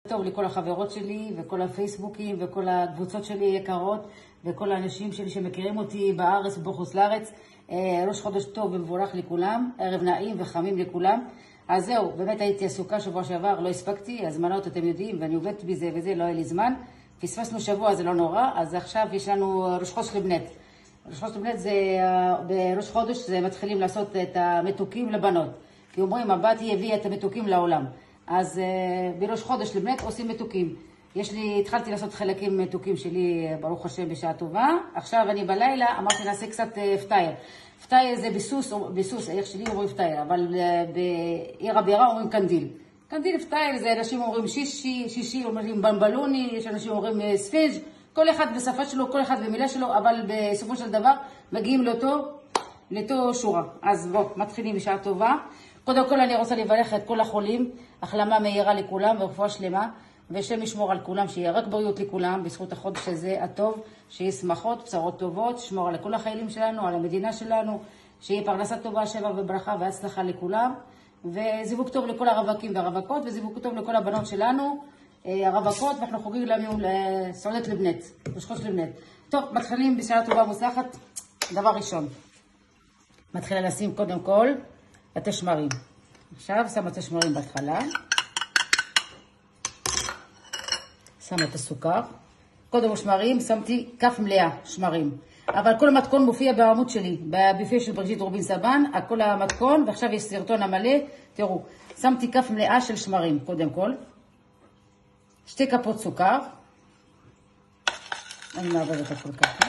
טוב לכל החברות שלי וכל הפייסבוקים וכל הקבוצות שלי יקרות וכל האנשים שלי שמכירים אותי בארץ ובחוץ לארץ. ראש חודש טוב ומבורך לכולם, ערב נעים וחמים לכולם. אז זהו, באמת הייתי עסוקה שבוע שעבר, לא הספקתי, הזמנות אתם יודעים, ואני עובדת בזה וזה, לא היה לי זמן. פספסנו שבוע, זה לא נורא, אז עכשיו יש לנו ראש חודש לבנת. ראש חודש לבנת זה, בראש חודש זה מתחילים לעשות את המתוקים לבנות. כי אומרים, הבת היא הביאה את המתוקים לעולם. אז בראש חודש לבנת עושים מתוקים. התחלתי לעשות חלקים מתוקים שלי, ברוך השם, בשעה טובה. עכשיו אני בלילה, אמרתי נעשה קצת פתאיה. פתאיה זה ביסוס, איך שלי אומרים פתאיה, אבל בעיר הבירה אומרים קנדיל. קנדיל פתאיה זה אנשים אומרים שישי אומרים במבלוני, יש אנשים אומרים ספינג', כל אחד בשפה שלו, כל אחד במילה שלו, אבל בסופו של דבר מגיעים לאותו שורה. אז בואו, מתחילים בשעה טובה. קודם כל אני רוצה לברך את כל החולים, החלמה מהירה לכולם ורפואה שלמה, ושם ישמור על כולם, שיהיה רק בריאות לכולם, בזכות החודש הזה הטוב, שיהיה שמחות, בשורות טובות, שמור על כל החיילים שלנו, על המדינה שלנו, שיהיה פרנסה טובה, שבע וברכה והצלחה לכולם, וזיווג טוב לכל הרווקים והרווקות, וזיווג טוב לכל הבנות שלנו, הרווקות, ואנחנו חוגגים להם סעודת לבנת, ראש חודש לבנת. טוב, מתחילים בשעה טובה מוצלחת. דבר ראשון, מתחילה לשים קודם כל את השמרים. עכשיו שם את השמרים בהתחלה. שם את הסוכר. קודם שמרים, שמתי כף מלאה שמרים. אבל כל המתכון מופיע בעמוד שלי, בביפה של בריג'יט רובין סבן, כל המתכון, ועכשיו יש סרטון המלא. תראו, שמתי כף מלאה של שמרים, קודם כל. 2 כפות סוכר. אני מעבר את הכל ככה.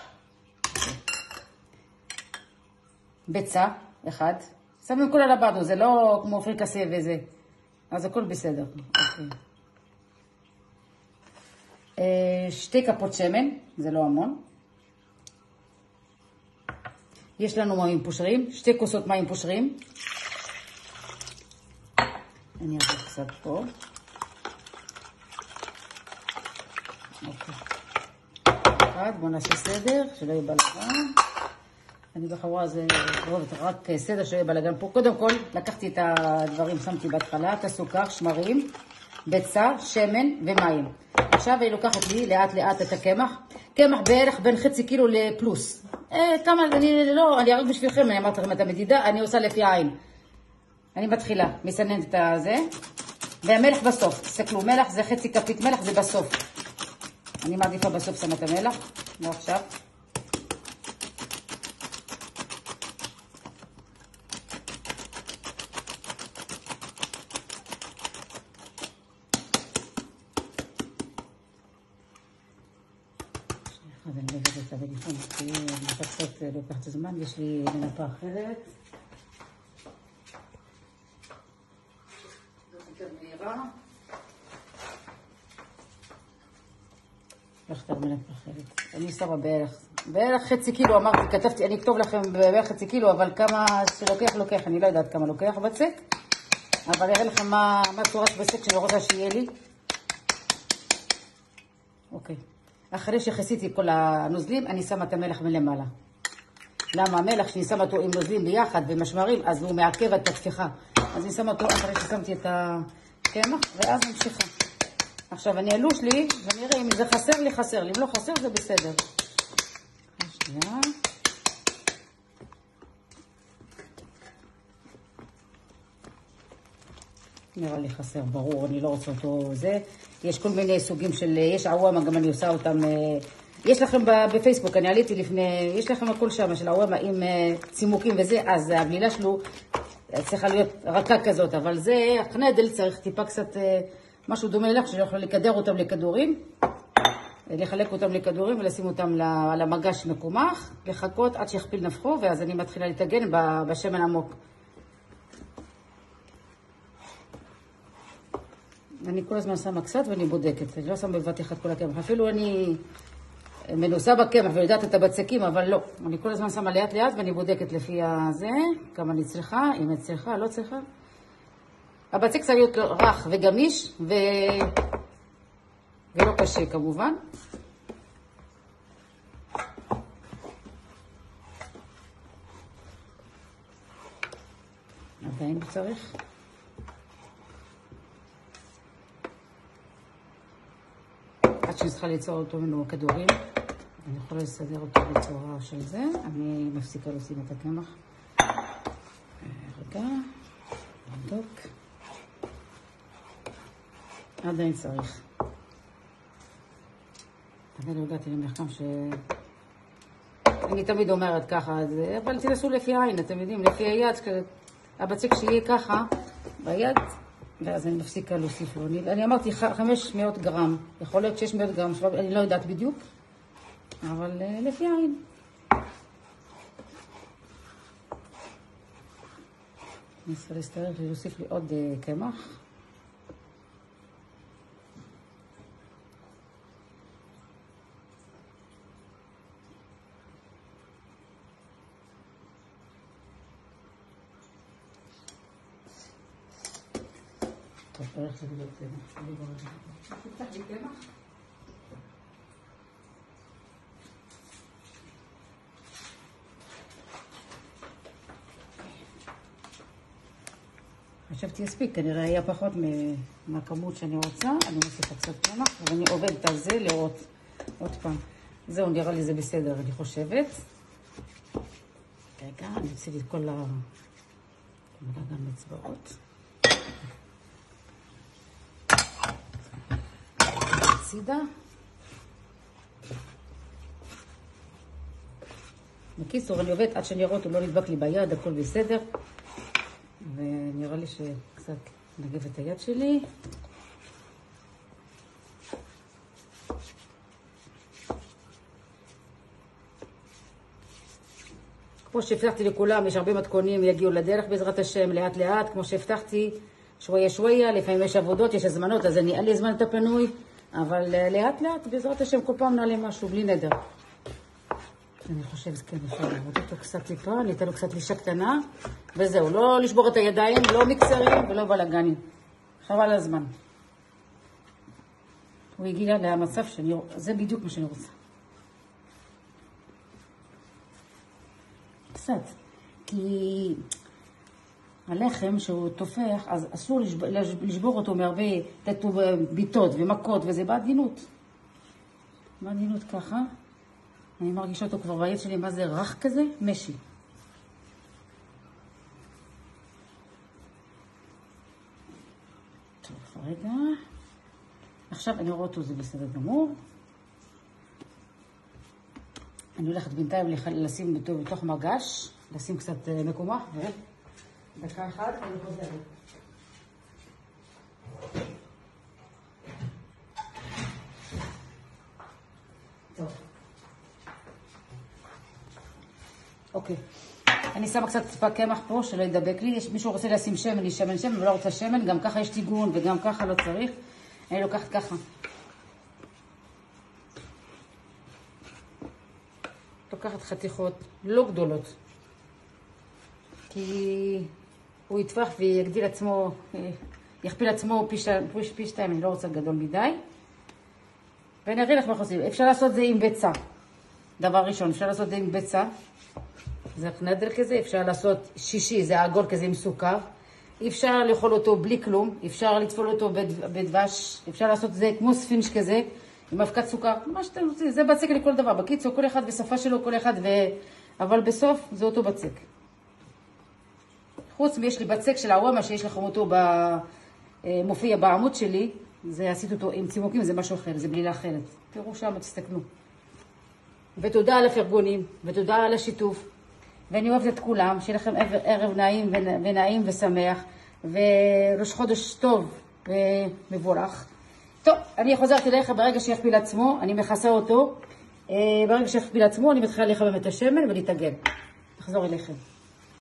ביצה, 1. שמים כל על הבדו, זה לא כמו פריקסה וזה. אז הכל בסדר. אוקיי. 2 כפות שמן, זה לא המון. יש לנו מים פושרים, 2 כוסות מים פושרים. אני אעבור קצת פה. אוקיי. בואו נעשה סדר, שלא יהיה בלגן. אני בחבורה זה רק סדר שלא יהיה בלגן פה. קודם כל, לקחתי את הדברים, שמתי בהתחלה, את הסוכר, שמרים, ביצה, שמן ומים. עכשיו היא לוקחת לי לאט לאט את הקמח. קמח בערך בין חצי קילו לפלוס. כמה, אני אראה בשבילכם, אני אמרתי לכם את המדידה, אני עושה לפי העין. אני מתחילה, מסננת את זה. והמלח בסוף, תסתכלו, מלח זה חצי כפית מלח, זה בסוף. אני מעדיפה בסוף שמה את המלח, לא עכשיו. אז אני אביא את זה בניחון, כי קצת לוקח את הזמן, יש לי מנפה אחרת. זאת יותר מהירה. הולכת על מנפה אחרת. אני שמה בערך חצי קילו, אמרתי, כתבתי, אני אכתוב לכם בערך חצי קילו, אבל כמה שלוקח, אני לא יודעת כמה לוקח בצק. אבל אראה לכם מה צורת בצק שאני רוצה שיהיה לי. אוקיי. אחרי שכסיתי כל הנוזלים, אני שמה את המלח מלמעלה. למה המלח, שאני שמה אותו עם נוזלים ביחד ומשמרים, אז הוא מעכב את התפיחה. אז אני שמה אותו אחרי ששמתי את הקמח, ואז ממשיכה. עכשיו אני אלוש לי, ואני אראה אם זה חסר לי, אם לא חסר זה בסדר. שנייה. נראה לי חסר, ברור, אני לא רוצה אותו זה. יש כל מיני סוגים של, יש עוואמה, גם אני עושה אותם, יש לכם בפייסבוק, אני עליתי לפני, יש לכם הכל שם של עוואמה עם צימוקים וזה, אז הגלילה שלו צריכה להיות רכה כזאת, אבל זה, הקנדל צריך טיפה קצת, משהו דומה לך, שאני יכולה לקדר אותם לכדורים, לחלק אותם לכדורים ולשים אותם על המגש מקומח, לחכות עד שיכפיל נפחו, ואז אני מתחילה לתגן בשמן עמוק. אני כל הזמן שמה קצת ואני בודקת, אני לא שמה בבת אחת כל הקמח, אפילו אני מנוסה בקמח ויודעת את הבצקים, אבל לא, אני כל הזמן שמה לאט לאט ואני בודקת לפי הזה, כמה אני צריכה, אם אני צריכה, לא צריכה. הבצק צריך להיות רך וגמיש ולא קשה כמובן. עדיין צריך. שאני צריכה ליצור אותו ממנו כדורים. אני יכולה לסדר אותו בצורה של זה. אני מפסיקה לשים את הקמח. רגע, נבדוק. עדיין צריך. אבל הגעתי למחקם ש... אני תמיד אומרת ככה, אבל תנסו לפי העין, אתם יודעים, לפי היד, הבצק שיהיה ככה, ביד, ואז אני מפסיקה להוסיף לו. אני אמרתי 500 גרם, יכול להיות 600 גרם, אני לא יודעת בדיוק, אבל לפי העין. אני צריך להסתרק להוסיף לי עוד קמח. טוב, הולך לגדול קמח. תפתח לי קמח. חשבתי יספיק, כנראה היה פחות מהכמות שאני רוצה. אני מוסיפה קצת קמח, ואני עובדת על זה לראות עוד פעם. זהו, נראה לי זה בסדר, אני חושבת. רגע, אני אצא לי את כל גם אצבעות. הצידה. בקיצור, אני עובדת עד שאני אראה אותו לא נדבק לי ביד, הכל בסדר. ונראה לי שקצת נגב את היד שלי. כמו שהבטחתי לכולם, יש הרבה מתכונים, יגיעו לדרך בעזרת השם, לאט לאט, כמו שהבטחתי, שויה, לפעמים יש עבודות, יש הזמנות, אז אני אין לי זמן את הפנוי, אבל לאט לאט, בעזרת השם, כל פעם נעלה משהו, בלי נדר. אני חושבת, כן, אפשר לעבוד אותו קצת טיפה, ניתן לו קצת לישה קטנה, וזהו, לא לשבור את הידיים, לא מיקסרים ולא בלגנים. חבל הזמן. הוא הגיע למצב זה בדיוק מה שאני רוצה. קצת, כי הלחם שהוא תופח, אז אסור לשבור אותו מהרבה ביטות ומכות, וזה בעדינות. בעדינות ככה. אני מרגישה אותו כבר ביד שלי, מה זה רך כזה? משי. טוב, רגע. עכשיו אני רואה אותו, זה בסדר גמור. אני הולכת בינתיים לשים אותו בתוך מגש, לשים קצת מקומח, ודקה אחת אני חוזרת. טוב. אוקיי. אני שמה קצת טיפה קמח פה, שלא ידבק לי. יש מישהו רוצה לשים שמן, לי שמן, ולא רוצה שמן. גם ככה יש טיגון, וגם ככה לא צריך. אני לוקחת ככה. לוקחת חתיכות לא גדולות. כי הוא יטפח ויגדיל עצמו, יכפיל עצמו פי שתיים, אני לא רוצה גדול מדי. ואני אראה לך מה חושבים. אפשר לעשות זה עם ביצה. דבר ראשון, אפשר לעשות זה עם ביצה. זה נדל כזה, אפשר לעשות שישי, זה עגול כזה עם סוכר. אפשר לאכול אותו בלי כלום, אפשר לטפול אותו בדבש, אפשר לעשות זה כמו ספינש כזה, עם אבקת סוכר, מה שאתם רוצים, זה בצק לכל דבר. בקיצור, כל אחד בשפה שלו, כל אחד, אבל בסוף זה אותו בצק. חוץ מיש לי בצק של הוואמה שיש לכם אותו מופיע בעמוד שלי, זה עשית אותו עם צימוקים, זה משהו אחר, זה בלילה אחרת. תראו שם, תסתכלו. ותודה על הפרגונים, ותודה על השיתוף. ואני אוהבת את כולם, שיהיה לכם ערב נעים ונעים ושמח, וראש חודש טוב ומבורך. טוב, אני חוזרת אליך ברגע שיכפיל עצמו, אני מכסה אותו. ברגע שיכפיל עצמו, אני מתחילה לחמם את השמן ולהתאגן. נחזור אליכם.